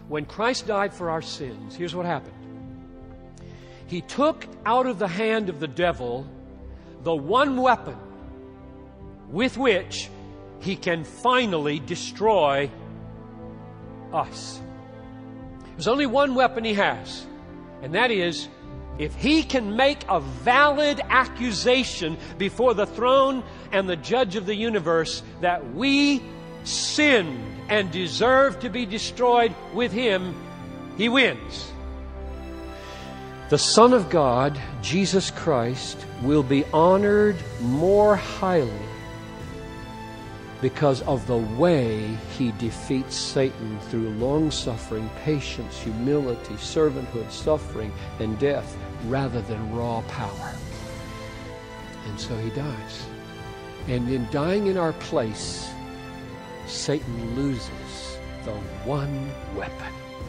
When Christ died for our sins, here's what happened. He took out of the hand of the devil the one weapon with which he can finally destroy us. There's only one weapon he has, and that is, if he can make a valid accusation before the throne and the judge of the universe that we sinned and deserve to be destroyed with him, he wins. The Son of God, Jesus Christ, will be honored more highly because of the way he defeats Satan through long-suffering, patience, humility, servanthood, suffering, and death, rather than raw power. And so he dies. And in dying in our place, Satan loses the one weapon